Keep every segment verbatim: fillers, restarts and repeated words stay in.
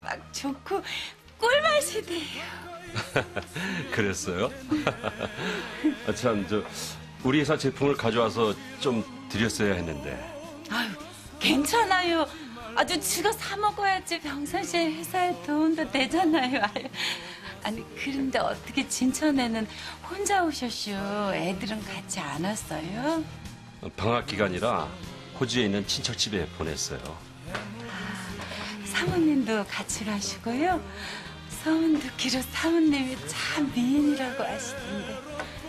막 좋고 꿀맛이대요. 그랬어요? 아, 참, 저 우리 회사 제품을 가져와서 좀 드렸어야 했는데. 아유, 괜찮아요. 아주 지가 사 먹어야지 병선 씨 회사에 도움도 되잖아요. 아유. 아니 그런데 어떻게 진천에는 혼자 오셨슈? 애들은 같이 안 왔어요? 방학 기간이라 호주에 있는 친척집에 보냈어요. 사모님도 같이 가시고요. 소문 듣기로 사모님이 참 미인이라고 하시던데.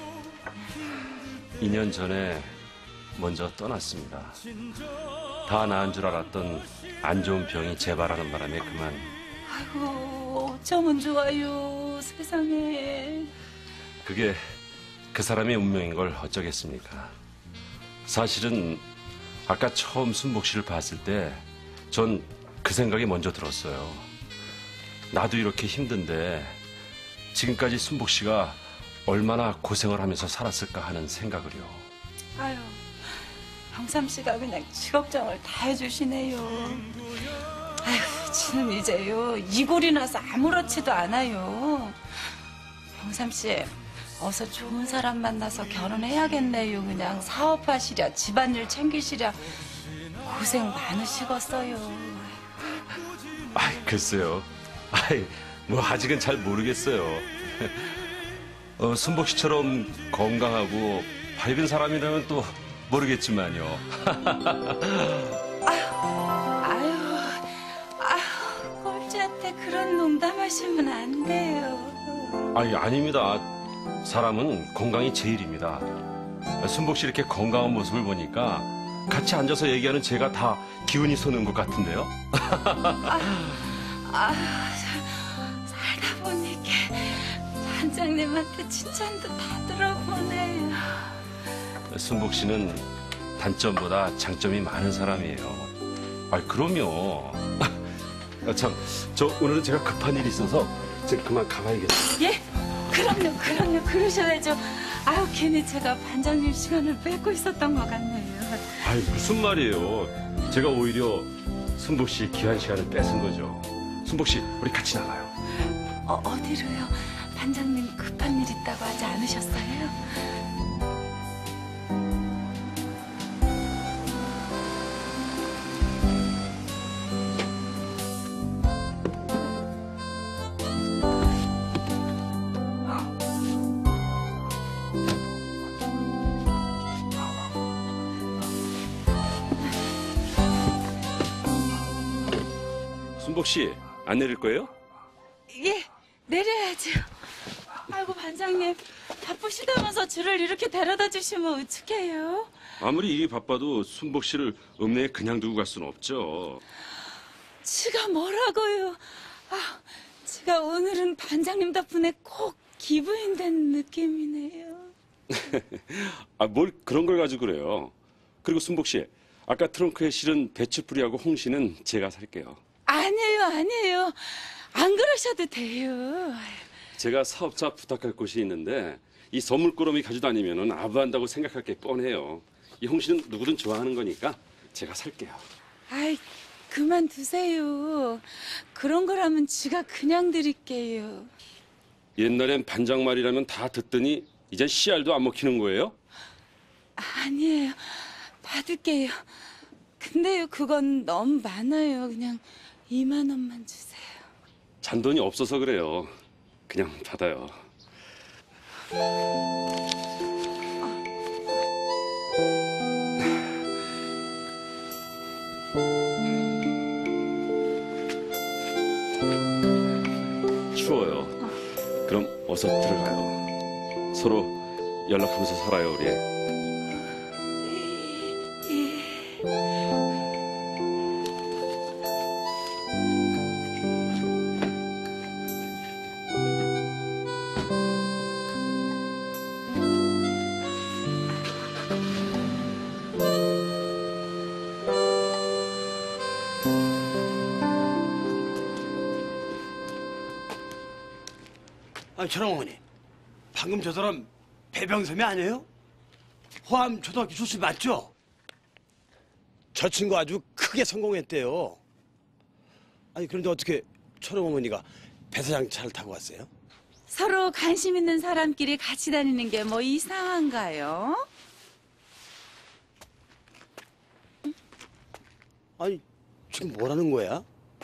이 년 전에 먼저 떠났습니다. 다 나은 줄 알았던 안 좋은 병이 재발하는 바람에 그만. 아이고 어쩌면 좋아요 세상에. 그게 그 사람의 운명인 걸 어쩌겠습니까? 사실은 아까 처음 순복 씨를 봤을 때 전 그 생각이 먼저 들었어요. 나도 이렇게 힘든데 지금까지 순복 씨가 얼마나 고생을 하면서 살았을까 하는 생각을요. 아유 병삼 씨가 그냥 지 걱정을 다 해주시네요. 아유 지는 이제요 이골이 나서 아무렇지도 않아요. 병삼 씨 어서 좋은 사람 만나서 결혼해야겠네요. 그냥 사업하시랴 집안일 챙기시랴 고생 많으시겠어요. 아이, 글쎄요. 아이, 뭐 아직은 잘 모르겠어요. 어, 순복 씨처럼 건강하고 밝은 사람이라면 또 모르겠지만요. 아유, 아유, 아유, 꼴찌한테 그런 농담하시면 안 돼요. 아니, 아닙니다. 사람은 건강이 제일입니다. 순복 씨 이렇게 건강한 모습을 보니까 같이 앉아서 얘기하는 제가 다 기운이 솟는 것 같은데요. 아, 아, 살다 보니까 반장님한테 칭찬도 다 들어보네요. 순복 씨는 단점보다 장점이 많은 사람이에요. 아, 그럼요. 아, 참, 저 오늘은 제가 급한 일이 있어서 제가 그만 가봐야겠어요. 예? 그럼요, 그럼요, 그러셔야죠. 아유, 괜히 제가 반장님 시간을 뺏고 있었던 것 같네요. 아이, 무슨 말이에요. 제가 오히려 순복 씨 귀한 시간을 뺏은 거죠. 순복 씨, 우리 같이 나가요. 어, 어디로요? 반장님 급한 일 있다고 하지 않으셨어요? 순복 씨, 안 내릴 거예요? 예, 내려야죠. 아이고, 반장님. 바쁘시다면서 저를 이렇게 데려다 주시면 어떡해요? 아무리 일이 바빠도 순복 씨를 읍내에 그냥 두고 갈 수는 없죠. 지가 뭐라고요? 아, 지가 오늘은 반장님 덕분에 꼭 기부인 된 느낌이네요. 아, 뭘 그런 걸 가지고 그래요. 그리고 순복 씨, 아까 트렁크에 실은 배추뿌리하고 홍시는 제가 살게요. 아니에요, 아니에요. 안 그러셔도 돼요. 제가 사업자 부탁할 곳이 있는데 이 선물꾸러미 가져다니면 아부한다고 생각할 게 뻔해요. 이 홍시는 누구든 좋아하는 거니까 제가 살게요. 아이, 그만두세요. 그런 거라면 지가 그냥 드릴게요. 옛날엔 반장 말이라면 다 듣더니 이젠 씨알도 안 먹히는 거예요? 아니에요. 받을게요. 근데요, 그건 너무 많아요. 그냥 이만 원만 주세요. 잔돈이 없어서 그래요. 그냥 받아요. 추워요. 그럼 어서 들어가요. 서로 연락하면서 살아요, 우리. 아, 저랑 어머니, 방금 저 사람 배병삼이 아니에요? 호암 초등학교 출신 맞죠? 저 친구 아주 크게 성공했대요. 아니, 그런데 어떻게 초롱 어머니가 배 사장 차를 타고 왔어요? 서로 관심 있는 사람끼리 같이 다니는 게 뭐 이상한가요? 아니, 지금 뭐라는 거야?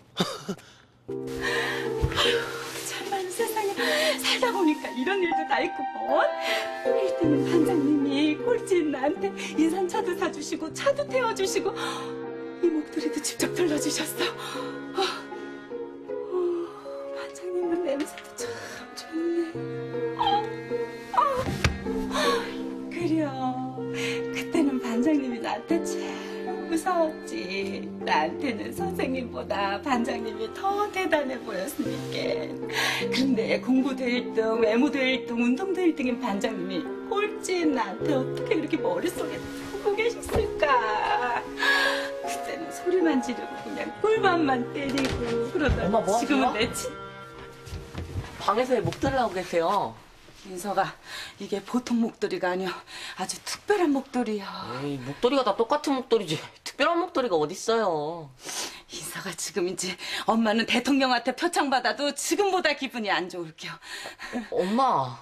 참만 세상에 살다 보니까 이런 일도 다 있구먼. 일 때는 반장님이 꼴찌인 나한테 인산차도 사주시고 차도 태워주시고 이 목도리도 직접 들러주셨어. 어, 어, 반장님은 냄새도 참 좋네. 어, 어, 그려. 그때는 반장님이 나한테 제일 무서웠지. 나한테는 선생님보다 반장님이 더 대단해 보였으니까. 그런데 공부도 일 등, 외모도 일 등, 운동도 일 등인 반장님이 꼴찌인 나한테 어떻게 이렇게 머릿속에 두고 계셨을까. 그때는 소리만 지르고 그냥 꿀밤만 때리고 그러다 엄마 뭐 지금은 하세요? 내 친... 방에서 왜 목도리를 하고 계세요? 민서가 이게 보통 목도리가 아니야. 아주 특별한 목도리야. 에이, 목도리가 다 똑같은 목도리지. 특별한 목도리가 어딨어요. 인서가 지금 이제 엄마는 대통령한테 표창 받아도 지금보다 기분이 안 좋을게요. 엄마.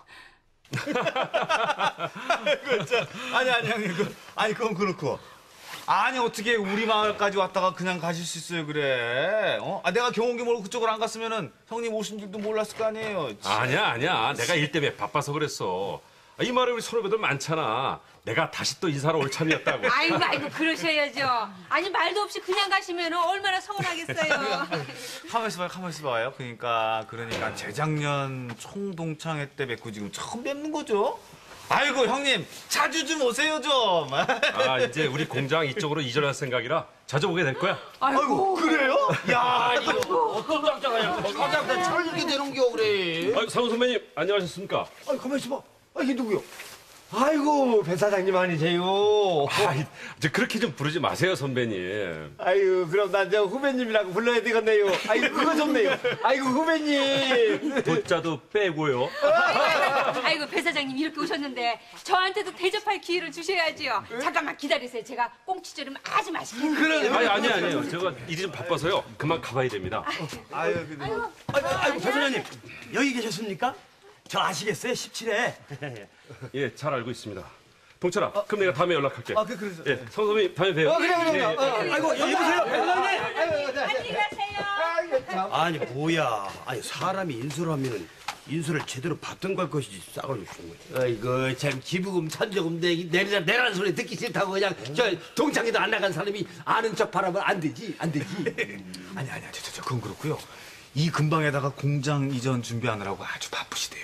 그, 저, 아니, 아니, 형님. 그, 아니, 그건 그렇고. 아니, 어떻게 우리 마을까지 왔다가 그냥 가실 수 있어요, 그래? 어? 아, 내가 경운기 몰고 그쪽으로 안 갔으면은 형님 오신 줄도 몰랐을 거 아니에요. 참. 아니야, 아니야. 내가 일 때문에 바빠서 그랬어. 아, 이 마을에 우리 선후배들 많잖아. 내가 다시 또 인사로 올 참이었다고. 아이고 아이고 그러셔야죠. 아니 말도 없이 그냥 가시면 얼마나 서운하겠어요. 가만 있어봐요, 가만 있어봐요. 그러니까, 그러니까 재작년 총동창회 때 뵙고 지금 처음 뵙는 거죠? 아이고, 형님, 자주 좀 오세요, 좀. 아, 이제 우리 공장 이쪽으로 이전할 생각이라 자주 오게 될 거야. 아이고, 그래요? 야, 이거. 어떤 장자가야 사장한테 차를 이렇게 대는겨 그래. 아, 상우 선배님, 안녕하셨습니까? 아니 가만 있어봐. 아 이게 누구요? 아이고 배 사장님 아니세요? 아, 이제 그렇게 좀 부르지 마세요, 선배님. 아유 그럼 난 저 후배님이라고 불러야 되겠네요. 아이고 그거 좋네요. 아이고 후배님. 도자도 빼고요. 아이고 배 사장님 이렇게 오셨는데 저한테도 대접할 기회를 주셔야지요. 잠깐만 기다리세요. 제가 꽁치조림 아주 맛있게 해드릴게요. 아니, 아니, 아니에요. 제가 일이 좀 바빠서요. 그만 가봐야 됩니다. 아유, 근데. 아이고, 아이고, 배 사장님, 여기 계셨습니까? 저 아시겠어요? 십칠 회. 예, 잘 알고 있습니다. 동철아, 그럼 내가 다음에 연락할게. 아, 그, 그래서. 예, 상우 선배님, 다음에 봬요. 어 그래 그래 그래. 예, 예. 어, 아이고, 여기 보세요, 배 사장님. 안녕히 가세요. 아니, 뭐야. 아니, 사람이 인수를 하면은 인수를 제대로 받던 걸 것이지 싸가지고 주는 거지. 아이고 참 기부금 선저금 내기 내리라 내라는 소리 듣기 싫다고 그냥 저 동창회도 안 나간 사람이 아는 척 바라면 안 되지 안 되지. 아니, 아니, 저, 저, 저, 그건 그렇고요. 이 근방에다가 공장 이전 준비하느라고 아주 바쁘시대요.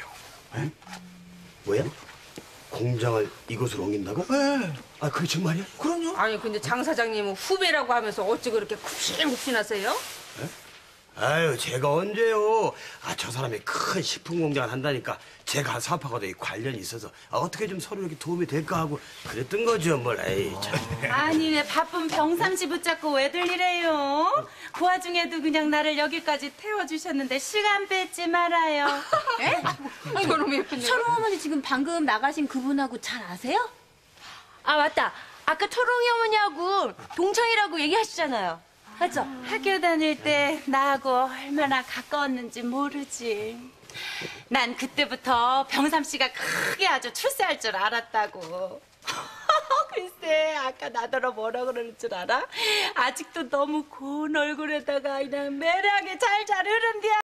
뭐야? 공장을 이곳으로 옮긴다고? 네. 아, 그게 정말이야? 그럼요. 아니 근데 장 사장님은 후배라고 하면서 어찌 그렇게 굽신굽신하세요? 아유, 제가 언제요? 아, 저 사람이 큰 식품 공장을 한다니까 제가 한 사업하고도 관련이 있어서 아, 어떻게 좀 서로 이렇게 도움이 될까 하고 그랬던 거죠, 뭘. 에이, 참. 아니 왜 바쁜 병삼씨 붙잡고 왜들 이래요? 그 와중에도 그냥 나를 여기까지 태워주셨는데 시간 뺏지 말아요. 에? 아이고 너무 예쁜데. 초롱 어머니 지금 방금 나가신 그분하고 잘 아세요? 아 맞다. 아까 초롱이 어머니하고 동창이라고 얘기하시잖아요. 맞죠? 학교 다닐 때 나하고 얼마나 가까웠는지 모르지. 난 그때부터 병삼씨가 크게 아주 출세할 줄 알았다고. 글쎄 아까 나더러 뭐라 그러는 줄 알아? 아직도 너무 고운 얼굴에다가 그냥 매력이 잘 자르는데